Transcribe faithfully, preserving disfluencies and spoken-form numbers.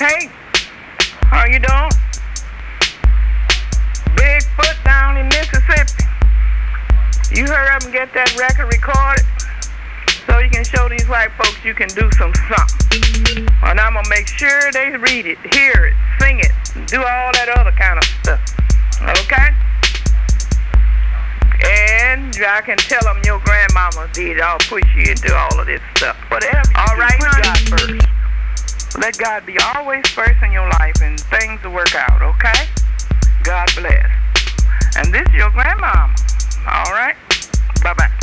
Hey, how you doing? Bigfoot down in Mississippi. You hurry up and get that record recorded so you can show these white folks you can do some something. And I'm going to make sure they read it, hear it, sing it, and do all that other kind of stuff. Okay? And I can tell them your grandmama did all push you into all of this stuff. Whatever. All right, put God first. Let God be always first in your life and things will work out, okay? God bless. And this is your grandmama. All right? Bye-bye.